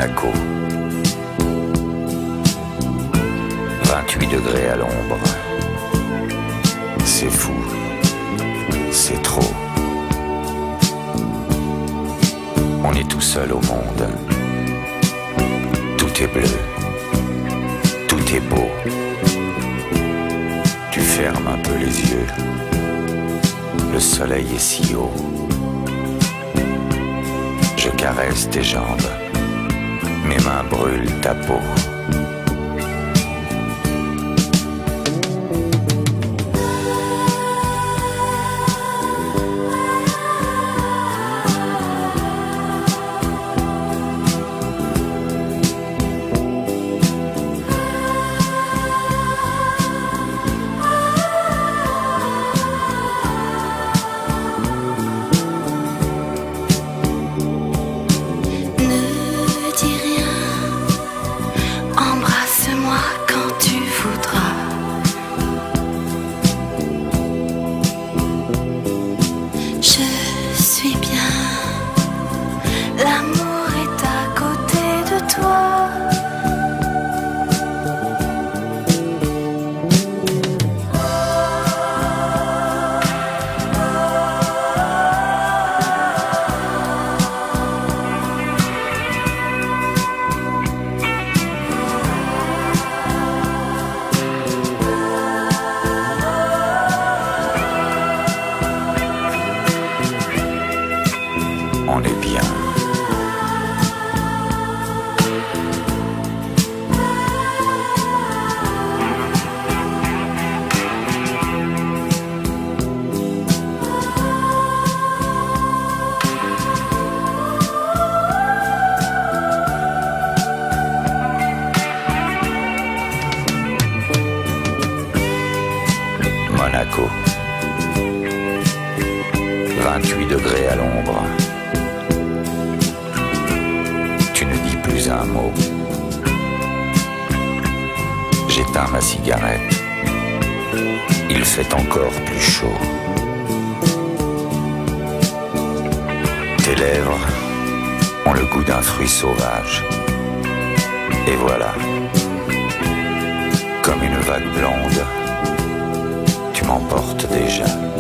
Monaco. 28 degrés à l'ombre. C'est fou, c'est trop. On est tout seul au monde. Tout est bleu, tout est beau. Tu fermes un peu les yeux. Le soleil est si haut. Je caresse tes jambes. Mes mains brûlent ta peau. Je suis bien, l'amour est à côté de toi. On est bien. Monaco. 28 degrés à l'ombre. Tu ne dis plus un mot. J'éteins ma cigarette. Il fait encore plus chaud. Tes lèvres ont le goût d'un fruit sauvage. Et voilà, comme une vague blonde, tu m'emportes déjà.